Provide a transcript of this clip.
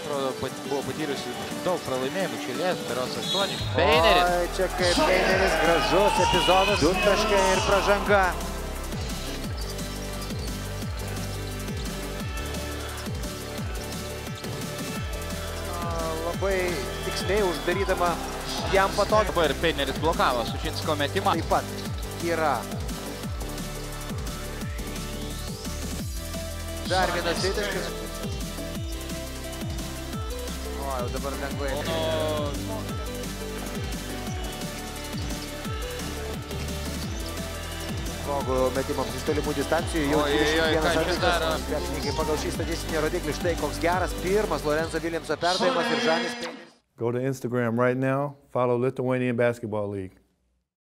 atrodo, buvo patyrusi daug pralaimėjimų čilės, beros 8. Beineris. Čia kaip Beineris, gražus epizodas, 2 taškai ir pražanga. Labai tiksliai uždarydama jam patogiai. Ir Beineris blokavo Sušinsko metimą. Taip pat yra. Dar vienas įtaškas. O, jau dabar lengvai. Progų metimams iš tolimų distancijų. Jau 21 atlikas. Krepšininkai pagal šį statistinį rodiklį. Štai koks geras pirmas Lorenzo Viljamso perdavimas ir Žanis Beineris. Go to Instagram right now. Follow Lithuanian Basketball League.